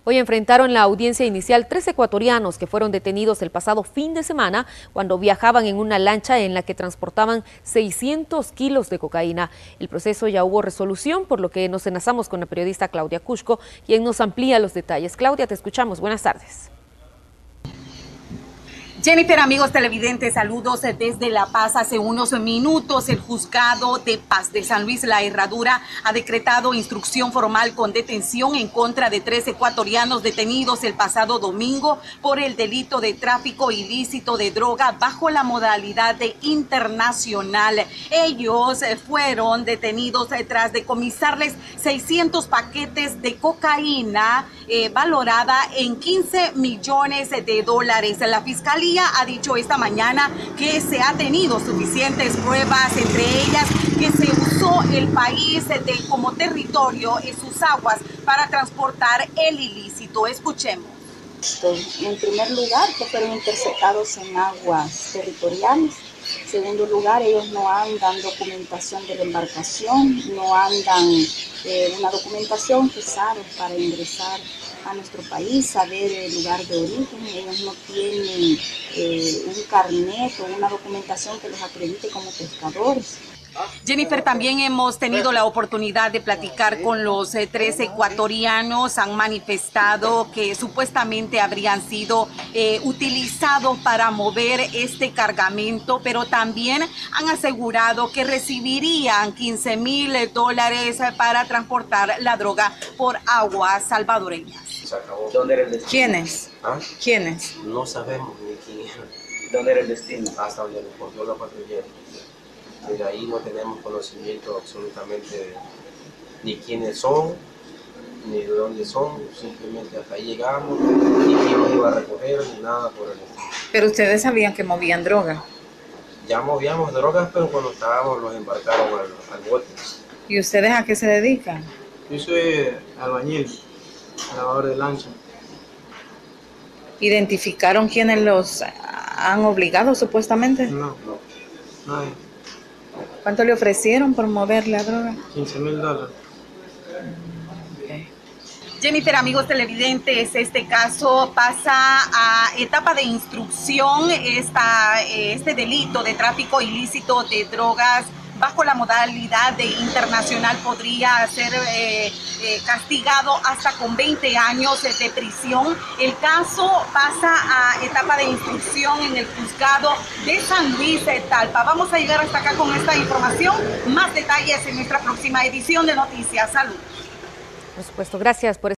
Hoy enfrentaron la audiencia inicial 3 ecuatorianos que fueron detenidos el pasado fin de semana cuando viajaban en una lancha en la que transportaban 600 kilos de cocaína. El proceso ya hubo resolución, por lo que nos enlazamos con la periodista Claudia Cusco, quien nos amplía los detalles. Claudia, te escuchamos. Buenas tardes. Jennifer, amigos televidentes, saludos desde La Paz. Hace unos minutos el juzgado de paz de San Luis La Herradura ha decretado instrucción formal con detención en contra de 3 ecuatorianos detenidos el pasado domingo por el delito de tráfico ilícito de droga bajo la modalidad de internacional. Ellos fueron detenidos tras decomisarles 600 paquetes de cocaína valorada en 15 millones de dólares. La Fiscalía ha dicho esta mañana que se ha tenido suficientes pruebas, entre ellas que se usó el país como territorio en sus aguas para transportar el ilícito. Escuchemos. En primer lugar, que fueron interceptados en aguas territoriales. En segundo lugar, ellos no andan documentación de la embarcación, no andan una documentación que sabe para ingresar a nuestro país, saber el lugar de origen. Ellos no tienen un carnet o una documentación que los acredite como pescadores. Jennifer, también hemos tenido la oportunidad de platicar con los 3 ecuatorianos. Han manifestado que supuestamente habrían sido utilizados para mover este cargamento, pero también han asegurado que recibirían $15,000 para transportar la droga por aguas salvadoreñas. ¿Dónde era el destino? ¿Quiénes? ¿Ah? ¿Quiénes? No sabemos ni quién era. ¿Dónde era el destino? Hasta donde nos cogió la patrullera. Desde ahí no tenemos conocimiento absolutamente ni quiénes son, ni de dónde son. Simplemente hasta ahí llegamos, ni quién nos iba a recoger, ni nada por el estilo. Pero ustedes sabían que movían droga. Ya movíamos drogas, pero cuando estábamos los embarcaron al bote. ¿Y ustedes a qué se dedican? Yo soy albañil, lavador de lancha. ¿Identificaron quiénes los han obligado supuestamente? No, nadie. ¿Cuánto le ofrecieron por mover la droga? $15,000. Okay. Jennifer, amigos televidentes, este caso pasa a etapa de instrucción. Este delito de tráfico ilícito de drogas bajo la modalidad de internacional podría ser castigado hasta con 20 años de prisión. El caso pasa a etapa de instrucción en el juzgado de San Luis Talpa. Vamos a llegar hasta acá con esta información. Más detalles en nuestra próxima edición de Noticias. Salud. Por supuesto, gracias por